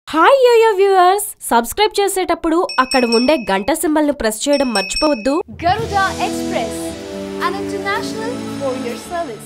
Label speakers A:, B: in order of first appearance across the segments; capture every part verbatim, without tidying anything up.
A: Hi yo-yo viewers, subscribe చేసేటప్పుడు అక్కడ ఉండే గంట సింబల్ ను ప్రెస్ చేయడం మర్చిపోవద్దు.
B: Garuda Express, an international courier service.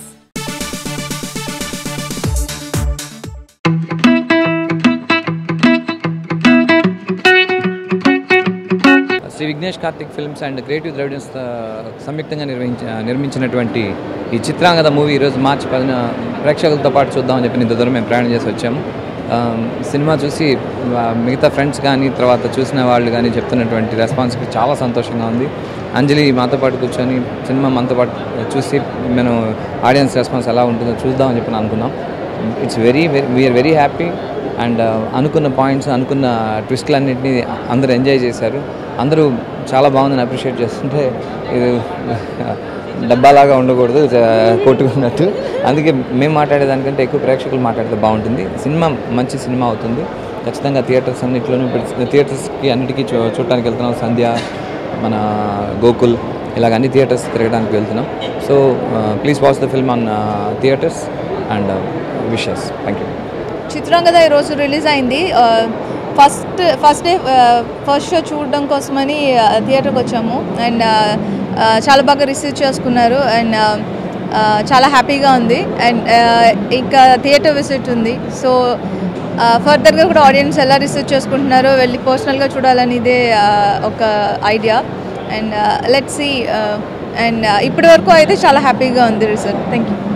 C: Sri Vignesh Karthik films and creative Dravidans సంయుక్తంగా నిర్వహించ నిర్మించినటువంటి ఈ చిత్రాంగద మూవీ ఈరోజు మార్చి పదిన ప్రేక్షకులతో పాటు చూద్దామని చెప్పి ఇంత దూరం మేము ప్రయాణం చేసి వచ్చాము. సినిమా చూసి మిగతా ఫ్రెండ్స్ కానీ తర్వాత చూసిన వాళ్ళు కానీ చెప్తున్నటువంటి రెస్పాన్స్కి చాలా సంతోషంగా ఉంది. అంజలి మాతో పాటు కూర్చొని సినిమా మనతో పాటు చూసి మనం ఆడియన్స్ రెస్పాన్స్ ఎలా ఉంటుందో చూద్దామని చెప్పి అనుకున్నాం. It's very very we are very happy and అనుకున్న పాయింట్స్ అనుకున్న ట్విస్ట్లన్నింటినీ అందరూ ఎంజాయ్ చేశారు. అందరూ చాలా బాగుందని అప్రిషియేట్ చేస్తుంటే ఇది డబ్బాలాగా ఉండకూడదు, కొట్టుకున్నట్టు. అందుకే మేము మాట్లాడేదానికంటే ఎక్కువ ప్రేక్షకులు మాట్లాడితే బాగుంటుంది. సినిమా మంచి సినిమా అవుతుంది ఖచ్చితంగా. థియేటర్స్ అన్నింటిలోనూ థియేటర్స్కి అన్నిటికీ చూ చూడటానికి వెళ్తున్నాం. సంధ్య, మన గోకుల్, ఇలాగ అన్ని థియేటర్స్ తిరగడానికి వెళ్తున్నాం. So please watch the film on theatres and wishes. Thank you.
D: Chitrangada ఈరోజు రిలీజ్ అయింది. First first day first show చూడడం కోసమని థియేటర్కి వచ్చాము అండ్ చాలా బాగా రిసీవ్ చేసుకున్నారు అండ్ చాలా హ్యాపీగా ఉంది. అండ్ ఇంకా థియేటర్ విజిట్ ఉంది. సో ఫర్దర్గా కూడా ఆడియన్స్ ఎలా రిసీవ్ చేసుకుంటున్నారో వెళ్ళి పర్సనల్గా చూడాలని ఇదే ఒక idea. And let's see. And ఇప్పటి వరకు అయితే చాలా హ్యాపీగా ఉంది రిజల్ట్. Thank you.